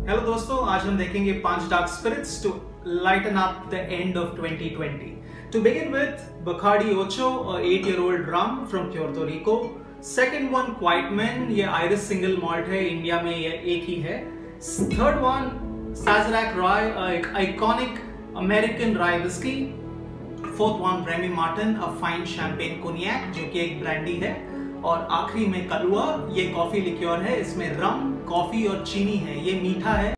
Hello दोस्तों, आज हम देखेंगे 5 dark spirits to lighten up the end of 2020. To begin with, Bacardi Ocho, a 8-year-old rum from Puerto Rico. Second one, Quiet Man, ये Irish single malt है, India में ये एक ही है. Third one, Sazerac Rye, एक iconic American rye whiskey. Fourth one, Remy Martin, a fine champagne cognac, जो कि एक ब्रांडी है. और आखिरी में कलुआ, ये कॉफी लिक्योर है, इसमें रम, कॉफी और चीनी है, ये मीठा है.